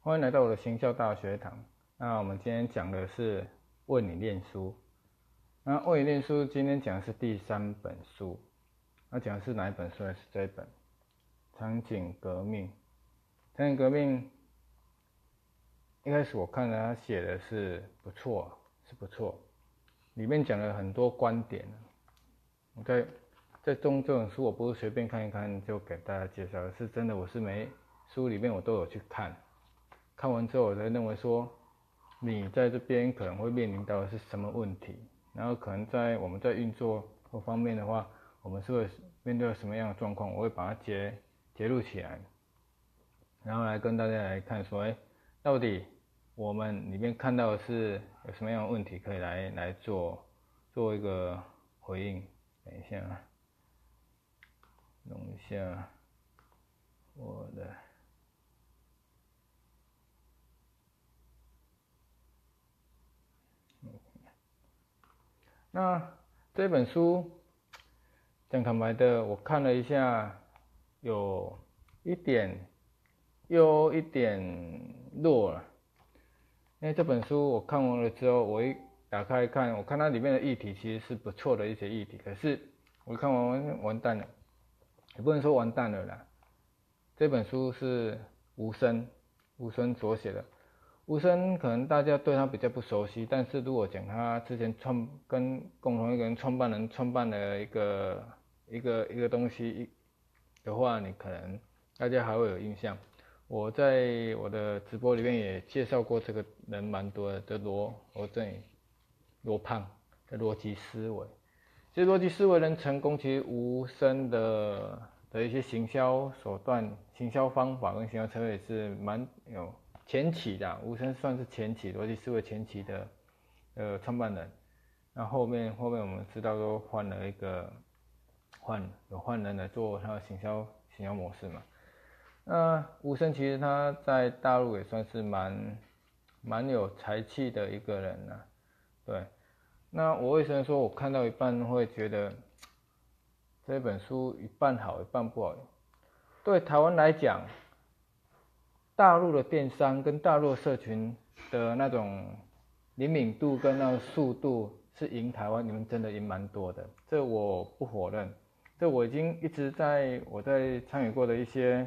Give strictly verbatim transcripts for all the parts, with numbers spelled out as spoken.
欢迎来到我的行销大学堂。那我们今天讲的是为你练书。那为你练书，今天讲的是第三本书。那讲的是哪一本书呢？是这一本《场景革命》。场景革命一开始我看了他写的是不错，是不错，里面讲了很多观点。我在在中这本书我不是随便看一看就给大家介绍，是真的，我是每书里面我都有去看。看完之后，我才认为说，你在这边可能会面临到的是什么问题，然后可能在我们在运作各方面的话，我们是会面对什么样的状况，我会把它截截录起来，然后来跟大家来看说，哎，到底我们里面看到的是有什么样的问题，可以来来做做一个回应。等一下，弄一下我的。那这本书讲坦白的，我看了一下，有一点优，一点弱了。因为这本书我看完了之后，我一打开看，我看它里面的议题其实是不错的一些议题，可是我看完完蛋了，也不能说完蛋了啦。这本书是吴声，吴声所写的。吴声可能大家对他比较不熟悉，但是如果讲他之前创跟共同一个人创办人创办的一个一个一个东西的话，你可能大家还会有印象。我在我的直播里面也介绍过这个人蛮多的，叫罗罗振宇，罗胖的逻辑思维。其实逻辑思维能成功，其实吴声的的一些行销手段、行销方法跟行销策略是蛮有。前期的吴声算是前期逻辑思维前期的呃创办人，那后面后面我们知道都换了一个换有换人来做他的行销行销模式嘛。那吴声其实他在大陆也算是蛮蛮有才气的一个人啊，对。那我为什么说我看到一半会觉得这本书一半好一半不好？对台湾来讲，大陆的电商跟大陆社群的那种灵敏度跟那个速度是赢台湾，你们真的赢蛮多的，这我不否认。这我已经一直在我在参与过的一些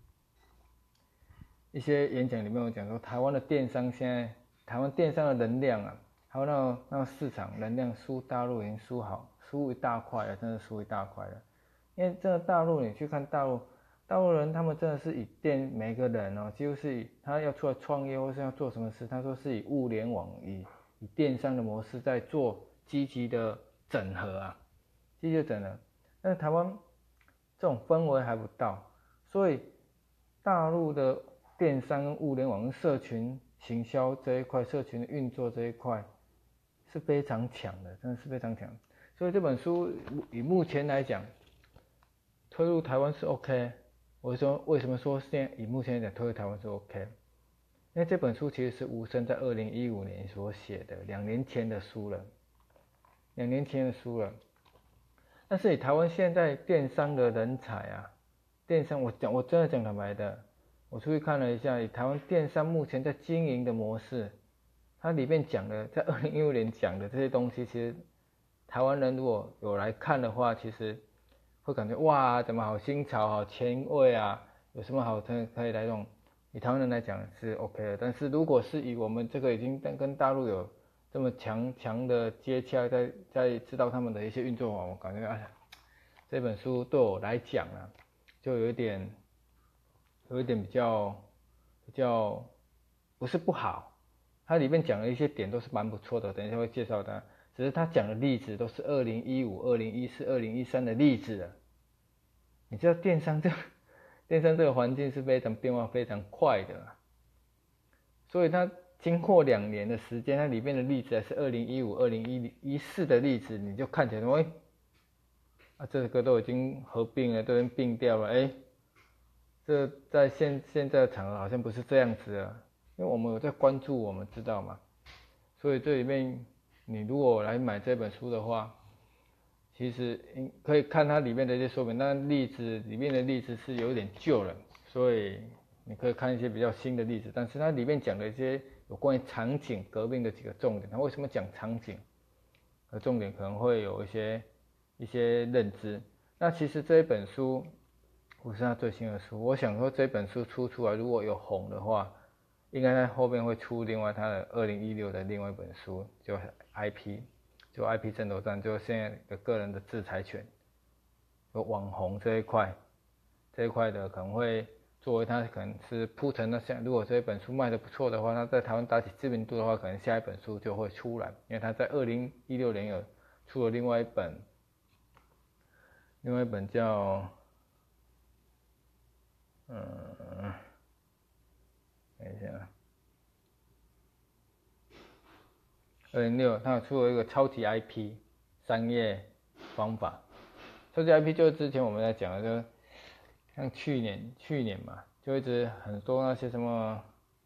一些演讲里面，我讲说，台湾的电商现在，台湾电商的能量啊，还有那个那个市场能量输大陆已经输好，输一大块了，真的输一大块了。因为真的大陆，你去看大陆。大陆人他们真的是以电每个人哦，几乎是以他要出来创业或是要做什么事，他说是以物联网以以电商的模式在做积极的整合啊，积极的整合。但是台湾这种氛围还不到，所以大陆的电商跟物联网跟社群行销这一块，社群的运作这一块是非常强的，真的是非常强。所以这本书以目前来讲，推入台湾是 OK。我说为什么说现在以目前来讲推入台湾是 OK？ 因为这本书其实是吴声在二零一五年所写的，两年前的书了，两年前的书了。但是以台湾现在电商的人才啊，电商我讲我真的讲坦白的，我出去看了一下，以台湾电商目前在经营的模式，它里面讲的在二零一五年讲的这些东西，其实台湾人如果有来看的话，其实。会感觉哇，怎么好新潮、好前卫啊？有什么好可可以来用？以台湾人来讲是 OK 的，但是如果是以我们这个已经跟大陆有这么强强的接洽，在在知道他们的一些运作法，我感觉哎，这本书对我来讲啊，就有一点有一点比较比较不是不好，它里面讲的一些点都是蛮不错的，等一下会介绍它。只是他讲的例子都是二零一五、二零一四、二零一三的例子了。你知道电商这电商这个环境是非常变化非常快的，所以它经过两年的时间，它里面的例子还是二零一五、二零一四的例子，你就看起来说，哎，啊这个都已经合并了，都已经并掉了，哎，这在现现在的场合好像不是这样子啊，因为我们有在关注，我们知道嘛，所以这里面。你如果来买这本书的话，其实可以看它里面的一些说明，但例子里面的例子是有点旧了，所以你可以看一些比较新的例子，但是它里面讲的一些有关于场景革命的几个重点，它为什么讲场景？和重点可能会有一些一些认知。那其实这一本书不是他最新的书，我想说这本书出出来如果有红的话，应该在后面会出另外他的二零一六的另外一本书，就 I P， 就 I P 争夺战，就现在的个人的制裁权，有网红这一块，这一块的可能会作为他可能是铺陈那像，如果这一本书卖的不错的话，他在台湾打起知名度的话，可能下一本书就会出来，因为他在二零一六年有出了另外一本，另外一本叫，嗯，等一下，二零六他有出了一个超级 I P 商业方法，超级 I P 就是之前我们在讲的，就像去年去年嘛。就一直很多那些什么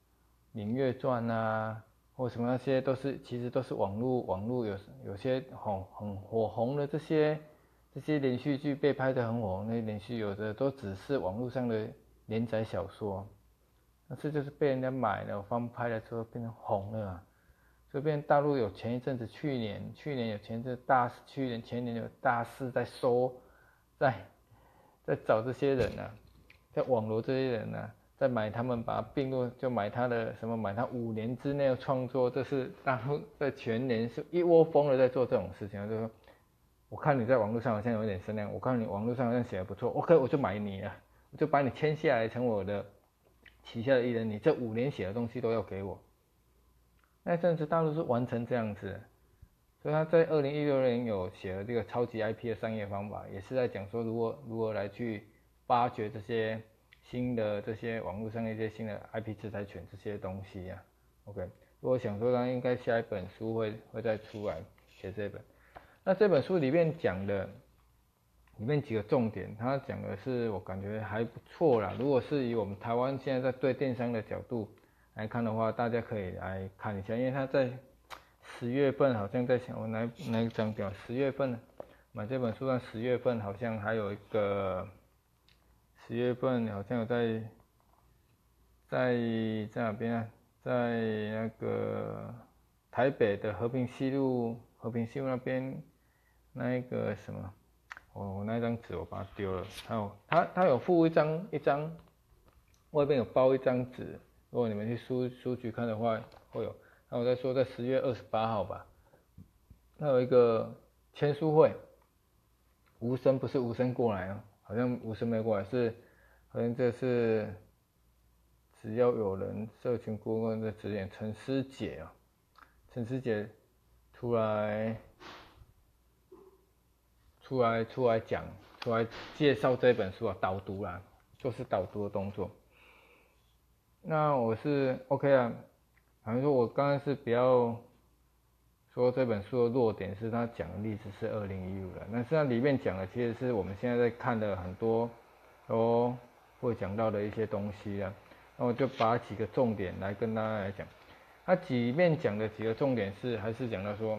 《芈月传》啊，或什么那些都是其实都是网络网络有有些很很火红的这些这些连续剧被拍得很火红，那些连续有的都只是网络上的连载小说，但是就是被人家买了翻拍了之后变成红了啊，所以变大陆有前一阵子去年去年有前一阵大去年前年有大肆在收在在找这些人啊。在网罗这些人呢、啊，在买他们把它并入，就买他的什么买他五年之内的创作，这是大陆在全年是一窝蜂的在做这种事情，就是说，我看你在网络上好像有点声量，我看你网络上好像写的不错 ，OK 我就买你了，我就把你签下来成我的旗下的艺人，你这五年写的东西都要给我。那阵子大陆是完成这样子，所以他在二零一六年有写了这个超级 I P 的商业方法，也是在讲说如何如何来去发掘这些新的这些网络上的一些新的 I P 制裁权这些东西啊 ，OK， 我想说他应该下一本书会会再出来写这本。那这本书里面讲的，里面几个重点，他讲的是我感觉还不错啦。如果是以我们台湾现在在对电商的角度来看的话，大家可以来看一下，因为他在十月份好像在想我哪哪一张表，十月份买这本书上十月份好像还有一个。十月份好像有在在在哪边啊？在那个台北的和平西路，和平西路那边那一个什么，哦，我那张纸我把它丢了。还有他他有附一张一张，外边有包一张纸，如果你们去书书局看的话会有。那我在说在十月二十八号吧，他有一个签书会，无声不是无声过来啊。好像无声没过来，是好像这是只要有人社群顾问的指点陈师姐啊，陈师姐出来出来出来讲，出来介绍这本书啊，导读啦，就是导读的动作。那我是 OK 啊，好像说我刚刚是比较说这本书的弱点是他讲的例子是二零一五的，但是它里面讲的其实是我们现在在看的很多都会讲到的一些东西啊。那我就把几个重点来跟大家来讲。它里面讲的几个重点是还是讲到说，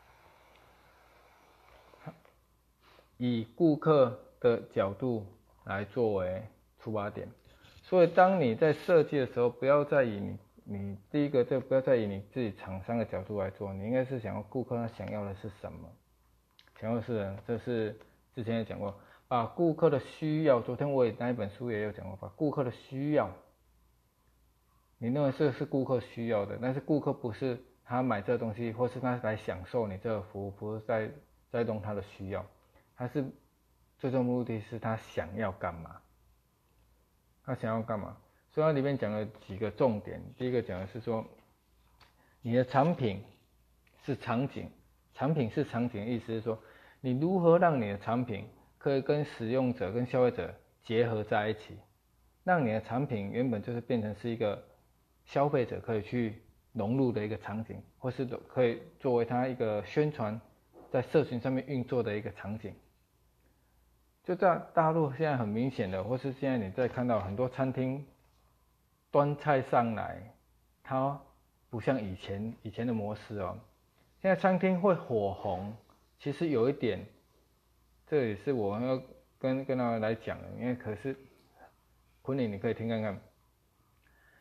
以顾客的角度来作为出发点，所以当你在设计的时候，不要再以你你第一个就不要再以你自己厂商的角度来做，你应该是想要顾客他想要的是什么，想要的是，这是之前也讲过，把顾客的需要，昨天我也那一本书也有讲过，把顾客的需要，你认为这是顾客需要的，但是顾客不是他买这个东西，或是他来享受你这个服务，不是在在动他的需要，他是最终目的是他想要干嘛，他想要干嘛？所以它里面讲了几个重点，第一个讲的是说，你的产品是场景，产品是场景，意思是说，你如何让你的产品可以跟使用者、跟消费者结合在一起，让你的产品原本就是变成是一个消费者可以去融入的一个场景，或是可以作为他一个宣传在社群上面运作的一个场景。就在大陆现在很明显的，或是现在你在看到很多餐厅端菜上来，它不像以前以前的模式哦。现在餐厅会火红，其实有一点，这也是我要跟跟大家来讲的，因为可是昆凌你可以听看看，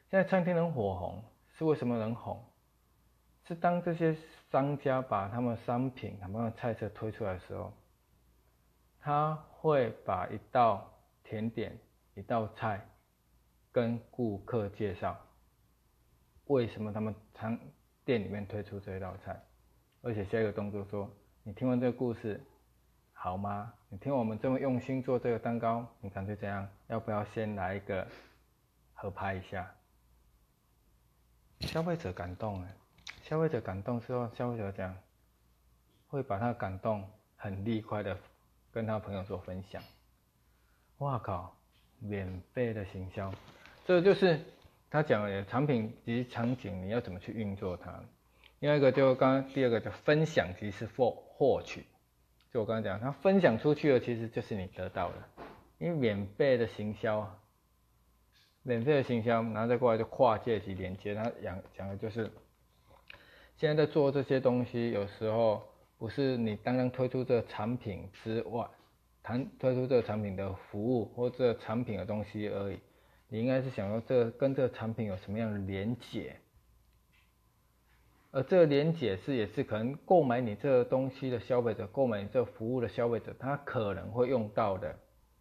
现在餐厅能火红，是为什么能红？是当这些商家把他们商品、他们的菜色推出来的时候，他会把一道甜点、一道菜跟顾客介绍，为什么他们餐店里面推出这一道菜，而且下一个动作说，你听完这个故事好吗？你听我们这么用心做这个蛋糕，你感觉怎样？要不要先来一个合拍一下？消费者感动哎，消费者感动之后，消费者讲会把他的感动很立快的跟他朋友做分享。哇靠，免费的行销，这就是他讲的产品及场景你要怎么去运作它。另外一个就刚刚第二个叫分享，其实是获获取。就我刚刚讲，他分享出去了，其实就是你得到的，因为免费的行销，免费的行销，然后再过来就跨界及连接。他讲讲的就是现在在做这些东西，有时候不是你刚刚推出这个产品之外，谈推出这个产品的服务或这个产品的东西而已，你应该是想说这个跟这个产品有什么样的连结。而这个连结是也是可能购买你这个东西的消费者，购买你这个服务的消费者，他可能会用到的，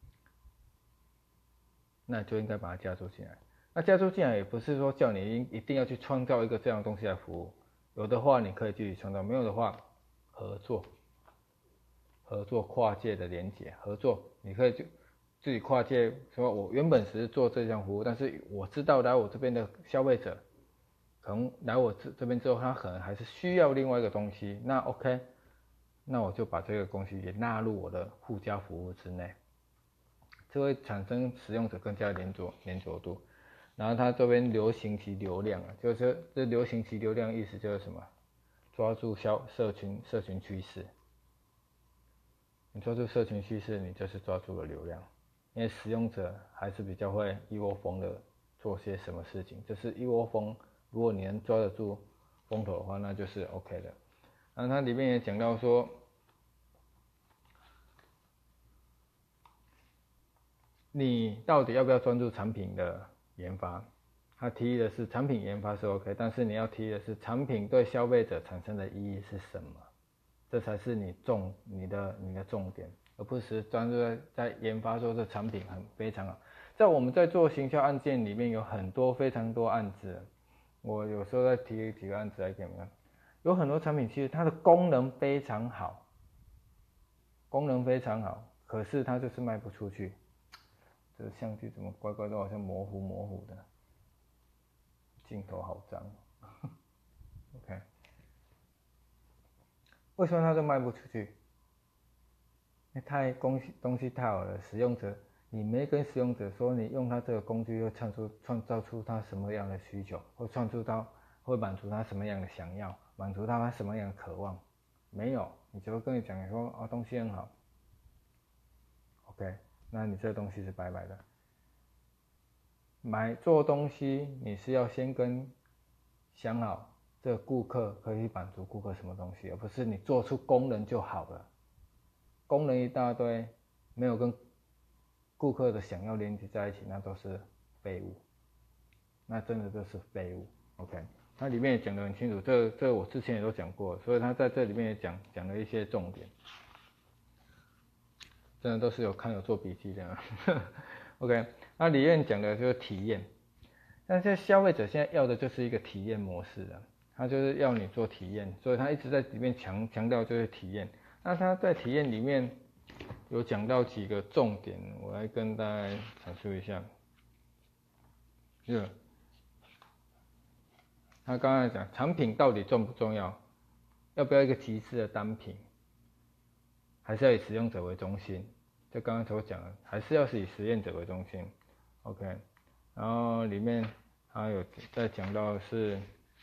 那就应该把它加注进来。那加注进来也不是说叫你一定要去创造一个这样的东西来服务，有的话你可以自己创造，没有的话合作，合作跨界的连结，合作你可以就自己跨界，说我原本只是做这项服务，但是我知道来我这边的消费者。可能来我这这边之后，他可能还是需要另外一个东西，那 OK， 那我就把这个东西也纳入我的附加服务之内，这会产生使用者更加连着连着度。然后它这边流行及流量啊，就是这流行及流量意思就是什么？抓住消社群社群趋势，你抓住社群趋势，你就是抓住了流量，因为使用者还是比较会一窝蜂的做些什么事情，就是一窝蜂。如果你能抓得住风头的话，那就是 OK 的。那它里面也讲到说，你到底要不要专注产品的研发？他提议的是产品研发是 OK， 但是你要提议的是产品对消费者产生的意义是什么？这才是你重你的你的重点，而不是专注在在研发说这产品很非常好。在我们在做行销案件里面有很多非常多案子。我有时候再提几个案子来给你们看，有很多产品其实它的功能非常好，功能非常好，可是它就是卖不出去。这个相机怎么乖乖都好像模糊模糊的，镜头好脏。OK， 为什么它就卖不出去？因为太东西东西太好了，使用者你没跟使用者说你用它这个工具会创出创造出他什么样的需求，会创出到会满足他什么样的想要，满足他什么样的渴望，没有，你只会跟你讲说啊东西很好 ，OK， 那你这个东西是白白的。买做东西你是要先跟想好这个顾客可以满足顾客什么东西，而不是你做出功能就好了，功能一大堆，没有跟顾客的想要连接在一起，那都是废物，那真的就是废物。OK， 它里面也讲得很清楚，这这我之前也都讲过，所以他在这里面也讲讲了一些重点，真的都是有看有做笔记的。OK， 那里面讲的就是体验，但是消费者现在要的就是一个体验模式啊，他就是要你做体验，所以他一直在里面强强调就是体验。那他在体验里面有讲到几个重点，我来跟大家阐述一下。是，他刚才讲产品到底重不重要？要不要一个极致的单品？还是要以使用者为中心？就刚刚所讲的，还是要是以实验者为中心。OK， 然后里面他有在讲到的是，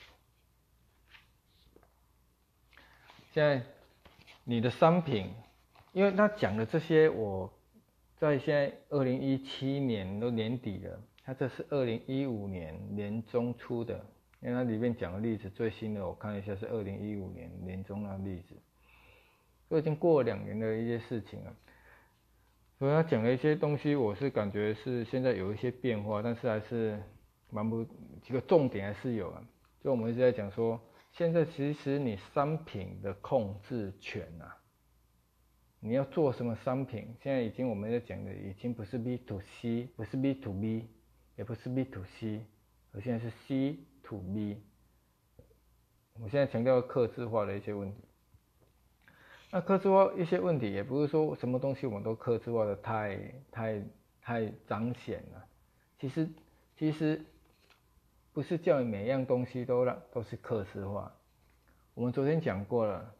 现在你的商品。因为他讲的这些，我在现在二零一七年都年底了，他这是二零一五年年中出的，因为它里面讲的例子最新的，我看了一下是二零一五年年中的例子，都已经过了两年的一些事情了，所以他讲的一些东西，我是感觉是现在有一些变化，但是还是蛮不几个重点还是有啊。就我们一直在讲说，现在其实你商品的控制权啊，你要做什么商品，现在已经我们在讲的已经不是 B to C， 不是 B to B， 也不是 B to C， 而现在是 C to B。我现在强调客制化的一些问题。那客制化一些问题，也不是说什么东西我们都客制化的太太太彰显了。其实其实不是叫你每样东西都让都是客制化。我们昨天讲过了，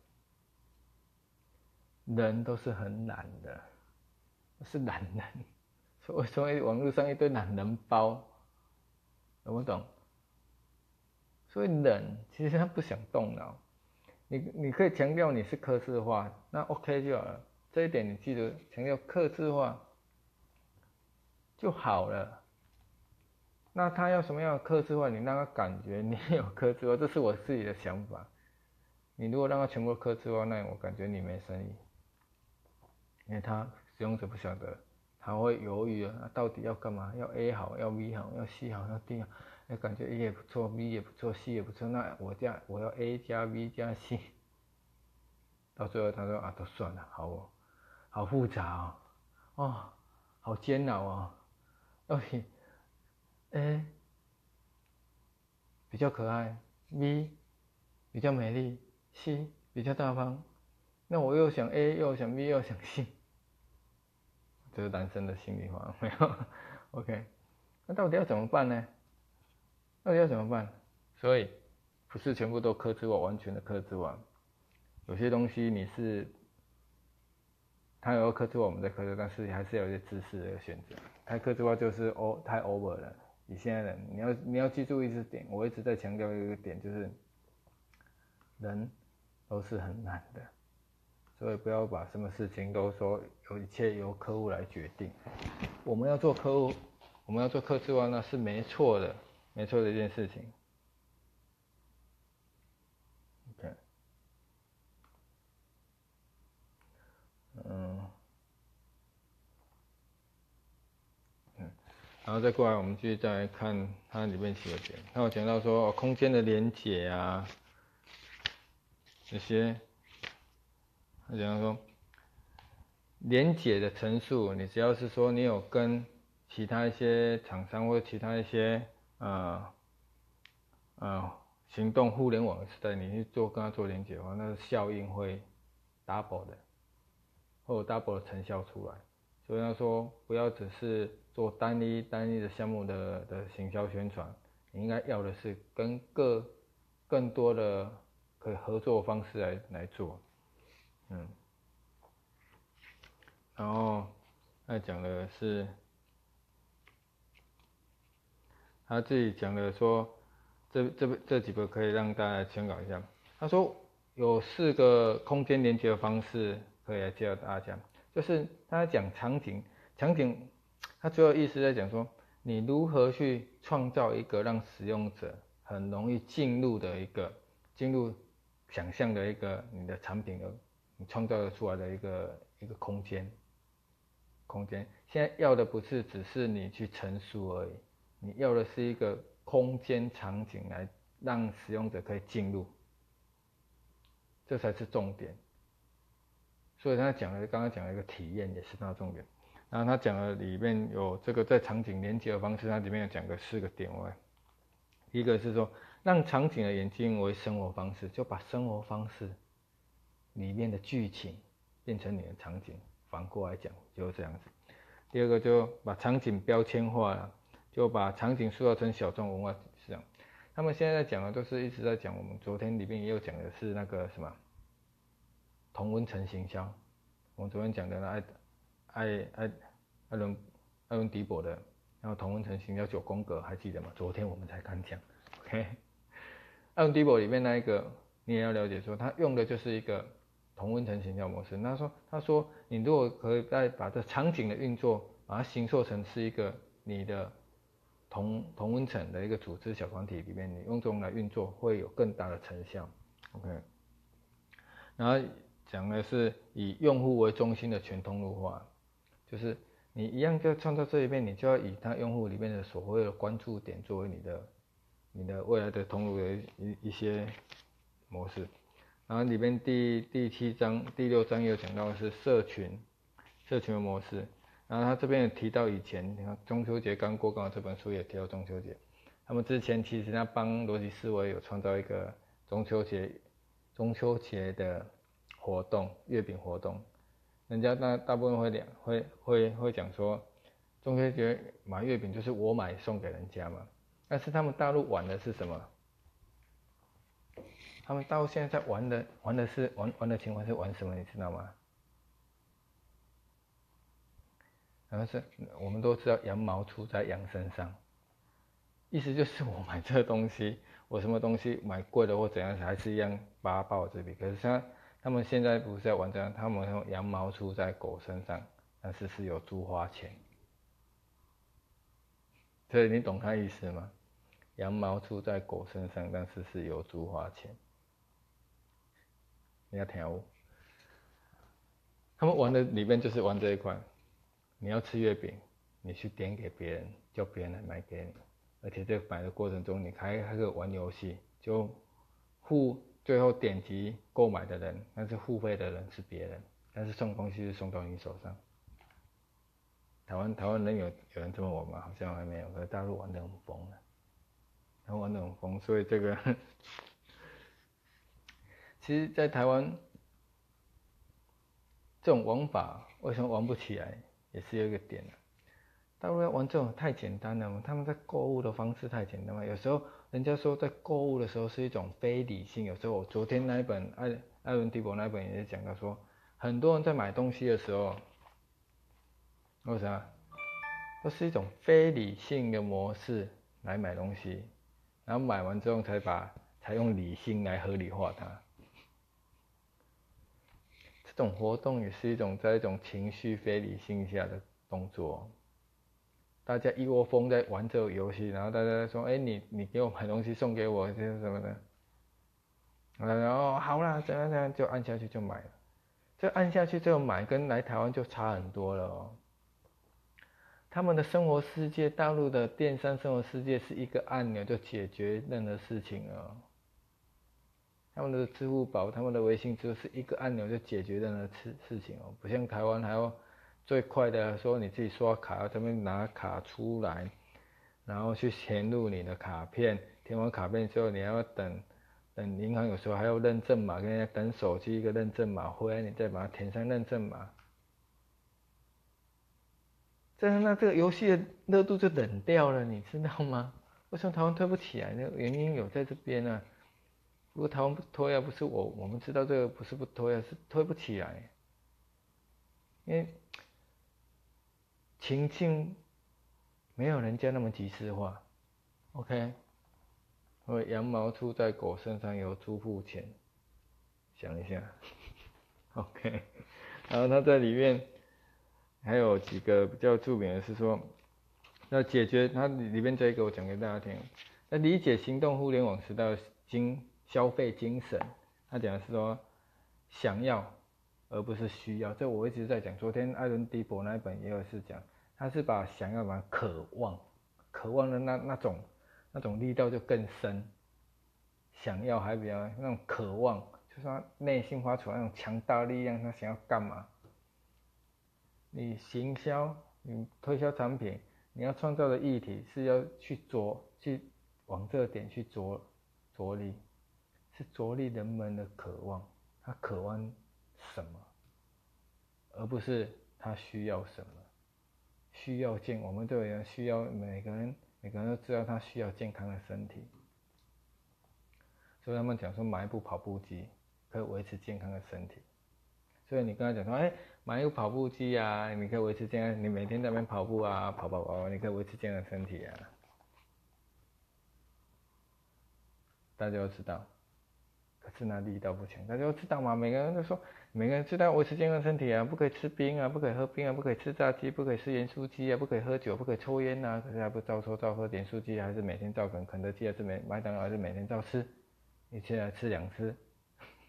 人都是很懒的，是懒人。所以所以网络上一堆懒人包，懂不懂？所以人其实他不想动脑。你你可以强调你是客制化，那 OK 就好了。这一点你记得强调客制化就好了。那他要什么样的客制化，你让他感觉你有客制化，这是我自己的想法。你如果让他全部客制化，那我感觉你没生意，因为他使用者不晓得，他会犹豫啊，到底要干嘛？要 A 好，要 B 好，要 C 好，要 D 好。哎，感觉 A 也不错 ，B 也不错 ，C 也不错，那我加我要 A 加 B 加 C， 到最后他说啊，都算了，好哦，好复杂哦，哦，好煎熬哦，到底 A 比较可爱 ，B 比较美丽 ，C 比较大方，那我又想 A 又想 B 又想 C， 这是男生的心里话，没有 ，OK， 那到底要怎么办呢？到底要怎么办？所以不是全部都客制化，完全的客制化。有些东西你是，它有客制化，我们在客制化，但是还是要有一些知识的选择。太客制化就是哦太 over 了。你现在人，你要你要记住一个点，我一直在强调一个点，就是人都是很难的，所以不要把什么事情都说有一切由客户来决定。我们要做客户，我们要做客制化，那是没错的。没错的一件事情。OK， 嗯，嗯，然后再过来，我们继续再来看它里面写的点。它有讲到说、哦、空间的连结啊，这些，它讲到说连结的陈述，你只要是说你有跟其他一些厂商或者其他一些呃呃行动互联网的时代，你去做跟他做连结的话，那个效应会 double 的，会有 double 的成效出来。所以他说不要只是做单一单一的项目的的行销宣传，你应该要的是跟各更多的可以合作的方式来来做，嗯。然后他讲的是他自己讲的说，这这这几个可以让大家参考一下。他说有四个空间连接的方式可以来教大家，就是他讲场景，场景他主要意思在讲说，你如何去创造一个让使用者很容易进入的一个进入想象的一个你的产品的你创造出来的一个一个空间。空间现在要的不是只是你去陈述而已，你要的是一个空间场景来让使用者可以进入，这才是重点。所以他讲的刚刚讲的一个体验也是他的重点。然后他讲的里面有这个在场景连接的方式，他里面有讲个四个点位。第一个是说让场景的演进为生活方式，就把生活方式里面的剧情变成你的场景。反过来讲就是这样子。第二个就把场景标签化了，就把场景塑造成小众文化市场。他们现在在讲的都是一直在讲，我们昨天里面也有讲的是那个什么同温层行销。我们昨天讲的那艾艾艾艾伦艾伦迪博的，然后同温层行销九宫格还记得吗？昨天我们才刚讲 ，OK。艾伦迪博里面那一个你也要了解说，他用的就是一个同温层行销模式。他说：“他说你如果可以再把这场景的运作，把它形塑成是一个你的同同温层的一个组织小团体里面，你用这种来运作，会有更大的成效。OK。然后讲的是以用户为中心的全通路化，就是你一样就创造这一面，你就要以它用户里面的所谓的关注点作为你的你的未来的通路的一一些模式。然后里面第第七章、第六章有讲到的是社群社群的模式。然后他这边也提到以前，你看中秋节刚过，刚好这本书也提到中秋节。他们之前其实他帮逻辑思维有创造一个中秋节中秋节的活动，月饼活动。人家大大部分会讲会会会讲说，中秋节买月饼就是我买送给人家嘛。但是他们大陆玩的是什么？他们大陆现在在玩的玩的是玩玩的情况是玩什么？你知道吗？然后是我们都知道羊毛出在羊身上，意思就是我买这个东西，我什么东西买贵了或怎样，还是一样把它报这笔。可是他他们现在不是在玩这样，他们用羊毛出在狗身上，但是是有猪花钱。所以你懂他意思吗？羊毛出在狗身上，但是是有猪花钱。你要听我，他们玩的里面就是玩这一块。你要吃月饼，你去点给别人，叫别人来买给你。而且在买的过程中，你还还可以玩游戏，就付最后点击购买的人，但是付费的人是别人，但是送东西是送到你手上。台湾台湾人有有人这么玩吗？好像还没有，可是大陆玩得很疯了，他玩得很疯，所以这个其实，在台湾这种玩法为什么玩不起来，也是有一个点啊。大陆要玩这种太简单了嘛，他们在购物的方式太简单了。有时候人家说在购物的时候是一种非理性，有时候我昨天那一本艾艾伦·迪伯那一本也是讲到说，很多人在买东西的时候，为啥？都是一种非理性的模式来买东西，然后买完之后才把才用理性来合理化它。这种活动也是一种在一种情绪非理性下的动作。大家一窝蜂在玩这个游戏，然后大家说：“哎、欸，你你给我买东西送给我，这是什么的？”然后好啦，怎样怎样就按下去就买了。这按下去就买，跟来台湾就差很多了哦。他们的生活世界，大陆的电商生活世界是一个按钮就解决任何事情了。他们的支付宝、他们的微信就是一个按钮就解决任何事事情哦，不像台湾还要。最快的说你自己刷卡，这边拿卡出来，然后去填入你的卡片，填完卡片之后你要等，等银行有时候还要认证码，跟人家等手机一个认证码回来，你再把它填上认证码。这样那这个游戏的热度就冷掉了，你知道吗？为什么台湾推不起来？那个原因有在这边啊。如果台湾不推啊，不是我我们知道这个不是不推啊，是推不起来，因为。情境没有人家那么即时化 ，OK？ 因为羊毛出在狗身上，由猪付钱，想一下 ，OK？ 然后他在里面还有几个比较著名的是说，要解决它里面这一个我讲给大家听，那理解行动互联网时代的精消费精神，他讲的是说想要而不是需要，这我一直在讲，昨天艾伦·迪伯那一本也有是讲。他是把想要把渴望，渴望的那那种那种力道就更深，想要还比较那种渴望，就是他内心发出那种强大力量，他想要干嘛？你行销，你推销产品，你要创造的议题是要去着去往这个点去着着力，是着力人们的渴望，他渴望什么，而不是他需要什么。需要健，我们都有人需要，每个人每个人都知道他需要健康的身体，所以他们讲说买一部跑步机可以维持健康的身体。所以你跟他讲说，哎、欸，买一部跑步机啊，你可以维持健康，你每天在那边跑步啊，跑跑跑，你可以维持健康的身体啊。大家都知道，可是那力道不强，大家都知道嘛，每个人都说。每个人知道维持健康身体啊，不可以吃冰啊，不可以喝冰啊，不可以吃炸鸡，不可以吃盐酥鸡啊，不可以喝酒，不可以抽烟啊。可是还不照抽照喝盐酥鸡，还是每天照啃肯德基，还是每麦当劳，还是每天照吃，一天来吃两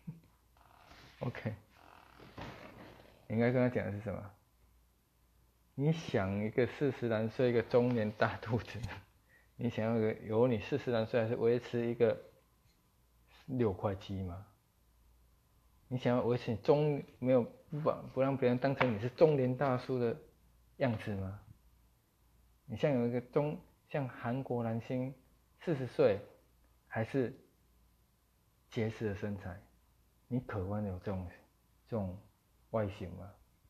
次。OK， 应该跟他讲的是什么？ 你想一个四十来岁一个中年大肚子，你想要个有你四十来岁还是维持一个六块肌吗？你想要维持中没有不不让别人当成你是中年大叔的样子吗？你像有一个中像韩国男星四十岁还是结实的身材，你渴望有这种这种外形吗？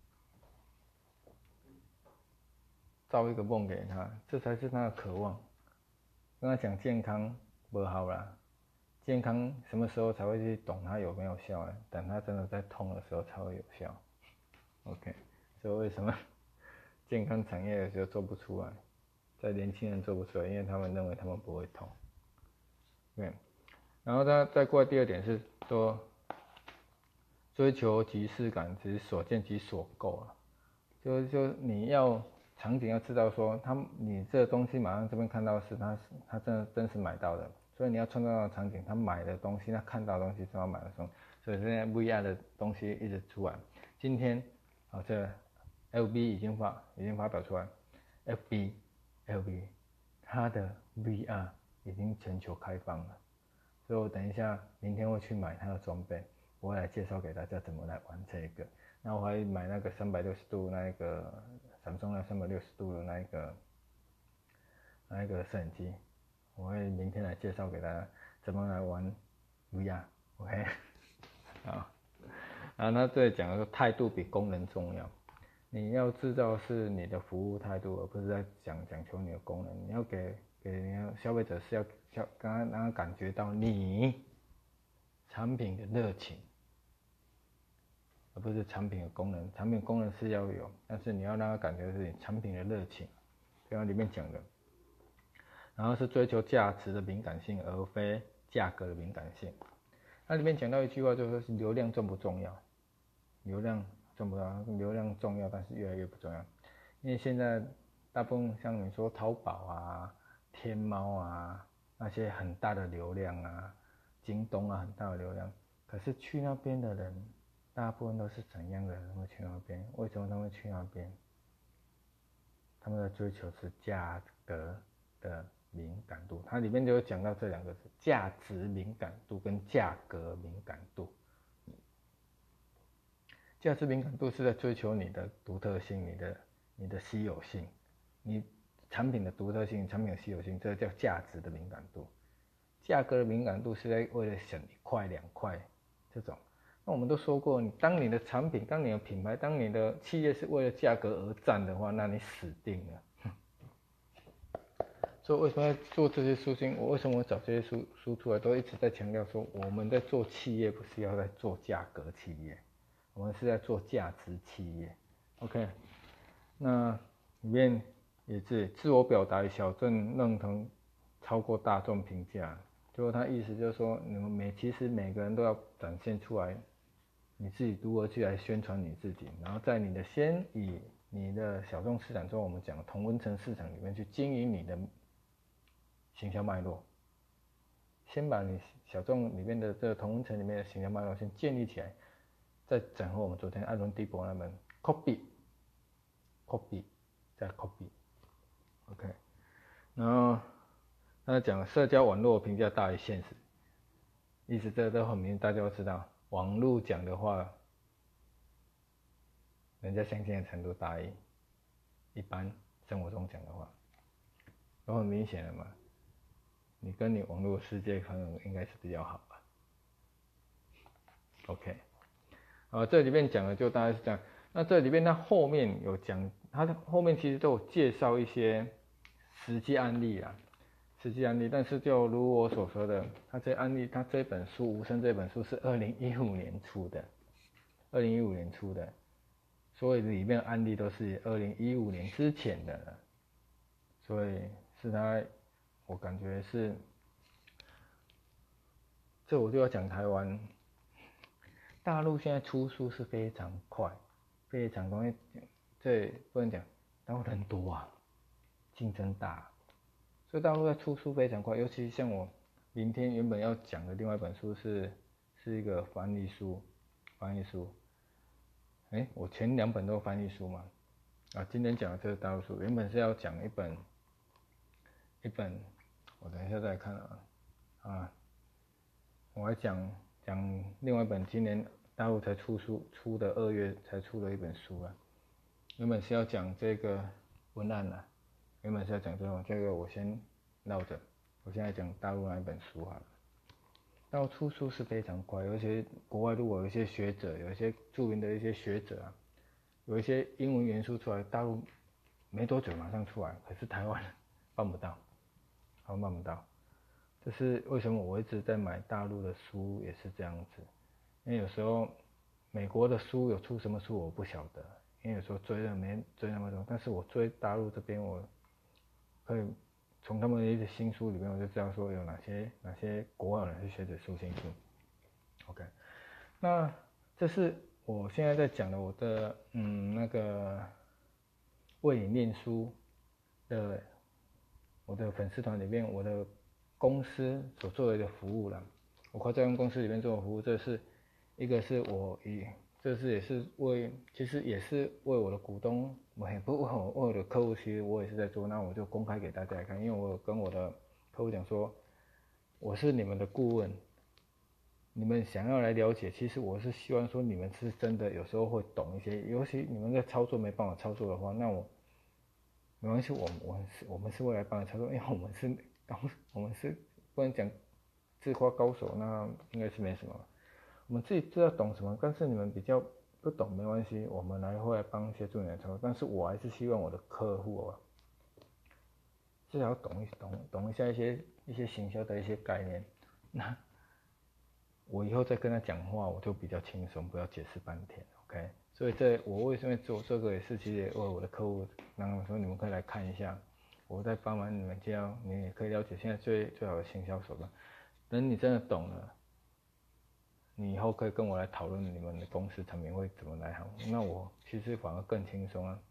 造一个梦给他，这才是他的渴望。跟他讲健康不好啦，健康什么时候才会去懂它有没有效呢？等他真的在痛的时候才会有效。OK， 所以为什么健康产业有时候做不出来，在年轻人做不出来，因为他们认为他们不会痛。对，然后他再过来第二点是说，追求即视感，只是所见即所购啊。就就你要场景要知道说，他你这个东西马上这边看到是他他真的真实买到的，所以你要创造那个场景，他买的东西，他看到的东西，他要买的东西，所以现在 V R 的东西一直出来。今天好，这 L B 已经发已经发表出来 ，F B L B 它的 V R 已经全球开放了，所以我等一下明天会去买它的装备，我会来介绍给大家怎么来玩这个。那我还买那个三百六十度那一个Samsung那三百六十度的那一个那一个摄影机，我会明天来介绍给大家怎么来玩 V R。OK， 好，然后他这里讲的说态度比功能重要，你要制造是你的服务态度，而不是在讲讲求你的功能。你要给给人消费者是要消刚刚让他感觉到你产品的热情。而不是产品的功能，产品功能是要有，但是你要让他感觉是你产品的热情，就像里面讲的。然后是追求价值的敏感性，而非价格的敏感性。它里面讲到一句话，就是说流量重不重要？流量重不重要？流量重要，但是越来越不重要，因为现在大部分像你说淘宝啊、天猫啊那些很大的流量啊，京东啊很大的流量，可是去那边的人。大部分都是怎样的人会去那边？为什么他们会去那边？他们的追求是价格的敏感度，它里面就有讲到这两个字：价值敏感度跟价格敏感度。价值敏感度是在追求你的独特性、你的你的稀有性、你产品的独特性、产品的稀有性，这叫价值的敏感度。价格的敏感度是在为了省一块两块这种。那我们都说过，你当你的产品、当你的品牌、当你的企业是为了价格而战的话，那你死定了。所以为什么要做这些书信？我为什么我找这些书书出来，都一直在强调说，我们在做企业不是要在做价格企业，我们是在做价值企业。OK， 那里面也是自我表达与小众认同超过大众评价。最后他意思就是说，你们每其实每个人都要展现出来。你自己如何去来宣传你自己，然后在你的先以你的小众市场中，我们讲同温层市场里面去经营你的行销脉络，先把你小众里面的这个同温层里面的行销脉络先建立起来，再整合我们昨天艾伦·蒂博那本 copy，copy 再 copy，OK， 然后他讲社交网络评价大于现实，意思这都很明，大家都知道。网络讲的话，人家相信的程度大于一般生活中讲的话，都很明显的嘛。你跟你网络世界朋友应该是比较好吧 ？OK， 啊，这里面讲的就大概是这样。那这里面它后面有讲，它的后面其实都有介绍一些实际案例啊，实际案例。但是就如我所说的，它这案例，它这本书《无声》这本书是二零一五年出的，二零一五年出的，所以里面的案例都是二零一五年之前的了，所以是它，我感觉是，这我就要讲台湾，大陆现在出书是非常快，非常快，这不能讲，大陆人多啊，竞争大，所以大陆在出书非常快，尤其像我明天原本要讲的另外一本书是是一个翻译书，翻译书，哎，我前两本都是翻译书嘛， 啊，今天讲的这个大陆书，原本是要讲一本一本，我等一下再来看啊啊，我还讲讲另外一本今年大陆才出书出的二月才出的一本书啊，原本是要讲这个文案啊，原本是要讲这种，这个我先绕着，我现在讲大陆那一本书好了。大陆出书是非常快，而且国外如果有一些学者，有一些著名的一些学者啊，有一些英文元素出来，大陆没多久马上出来，可是台湾办不到，台湾办不到。这是为什么我一直在买大陆的书，也是这样子。因为有时候美国的书有出什么书我不晓得，因为有时候追的没追那么多，但是我追大陆这边，我可以从他们的一些新书里面，我就知道说有哪些哪些国外有哪些学者出新书。OK， 那这是我现在在讲的我的嗯那个为你念书的我的粉丝团里面，我的公司所做的一个服务了。我快在公司里面做的服务，这是一个是我以这是也是为其实也是为我的股东，我也不为我为我的客户，其实我也是在做，那我就公开给大家来看，因为我有跟我的客户讲说，我是你们的顾问。你们想要来了解，其实我是希望说你们是真的有时候会懂一些，尤其你们在操作没办法操作的话，那我没关系，我们我们是我们是为了帮你操作，因为我们是高，我们是不能讲自夸高手，那应该是没什么。我们自己知道懂什么，但是你们比较不懂没关系，我们来会来帮协助你来操作，但是我还是希望我的客户啊，至少懂一懂懂一下一些一些行销的一些概念，那。我以后再跟他讲话，我就比较轻松，不要解释半天 ，OK？ 所以这我为什么做这个也是，其实也为我的客户，让他们说你们可以来看一下，我在帮忙你们教，你也可以了解现在最最好的行销手段。等你真的懂了，你以后可以跟我来讨论你们的公司产品会怎么来好，那我其实反而更轻松啊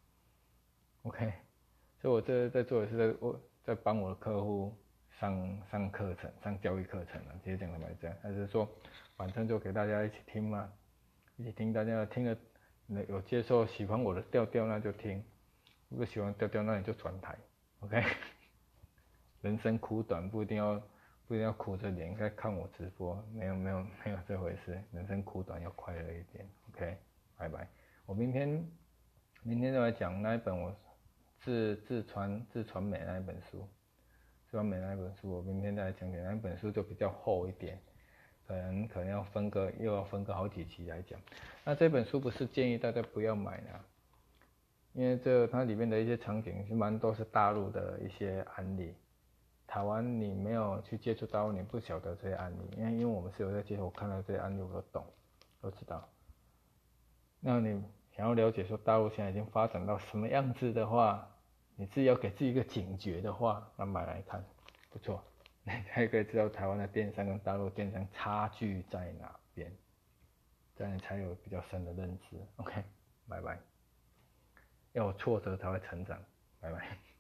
，OK？ 所以我这在做的是在我在帮我的客户。上上课程，上教育课程了，直接讲他们这样，还是说，反正就给大家一起听嘛，一起听，大家听了有接受喜欢我的调调那就听，如果喜欢调调那你就转台 ，OK？ 人生苦短，不一定要不一定要苦着脸在看我直播，没有没有没有这回事，人生苦短要快乐一点 ，OK？ 拜拜，我明天明天就来讲那一本我自自传自传美那一本书。专美那本书，我明天再来讲解。那本书就比较厚一点，可能可能要分个又要分个好几集来讲。那这本书不是建议大家不要买的，因为这它里面的一些场景是蛮多是大陆的一些案例，台湾你没有去接触到，你不晓得这些案例。因为因为我们是有在接触，我看到这些案例我都懂，都知道。那你想要了解说大陆现在已经发展到什么样子的话，你自己要给自己一个警觉的话，那买来看，不错。你还可以知道台湾的电商跟大陆电商差距在哪边，这样你才有比较深的认知。OK， 拜拜。要有挫折才会成长，拜拜。